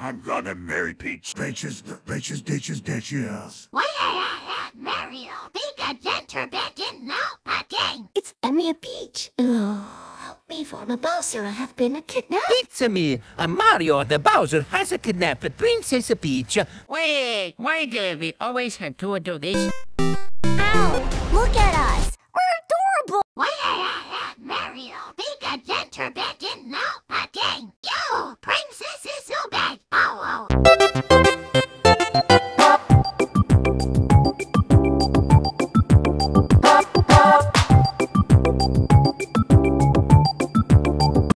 I'm gonna marry Peach. Bitches, ditches, ditches. Mario, big adventure begin now again. It's me, Peach. Oh, help me for the Bowser. I have been kidnapped. It's me, Mario the Bowser has kidnapped Princess Peach. Wait, why do we always have to do this? Ow! Look at us! We're adorable! Mario, big adventure begin now